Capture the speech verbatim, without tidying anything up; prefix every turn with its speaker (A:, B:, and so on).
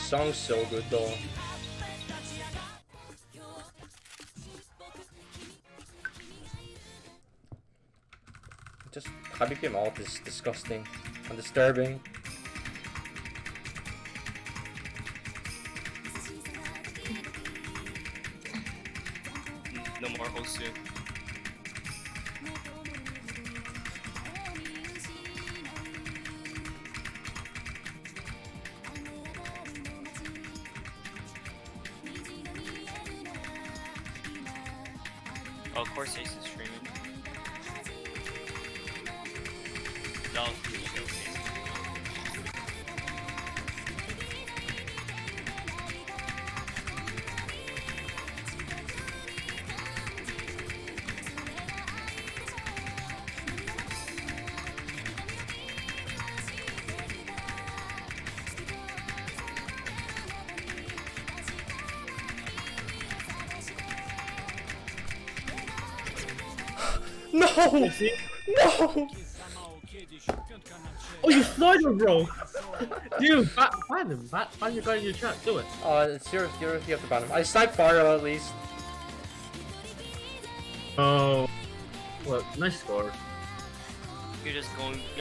A: song's so good though. Just how became all this disgusting and disturbing.
B: No more host soon. Oh, of course Ace is streaming. No, you show Ace.
A: No! No!
C: Oh, you slider, bro! Dude, ban, ban him. Ban, ban your guy in your chat. Do it.
A: Uh, it's your, your, you have to ban him. I sniped Faro at least.
C: Oh. Well, nice score.
B: You're just going.